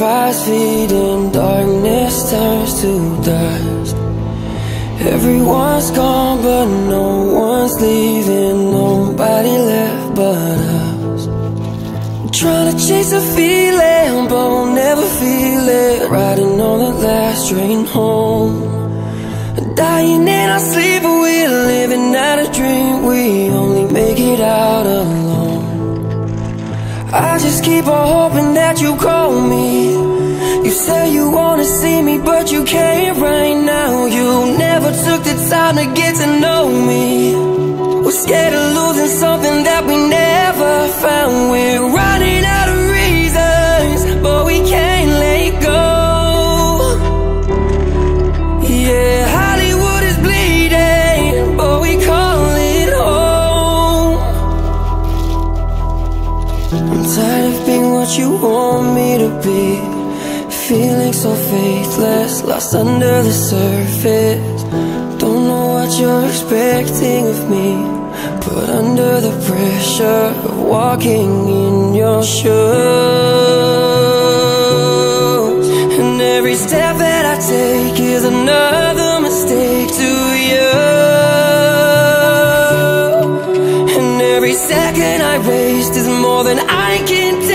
prize feeding, darkness turns to dust. Everyone's gone but no one's leaving, nobody left but us. Trying to chase a feeling but we'll never feel it, riding on the last train home. Dying in our sleep, we're living out a dream, we only make it out alone. I just keep on hoping that you call me. You say you wanna see me, but you can't right now. You never took the time to get to know me. We're scared of losing something that we never found. We're running out of reasons, but we can't let go. Yeah, Hollywood is bleeding, but we call it home. I'm tired of being what you want me to be, feeling so faithless, lost under the surface. Don't know what you're expecting of me, but under the pressure of walking in your shoes. And every step that I take is another mistake to you. And every second I waste is more than I can take.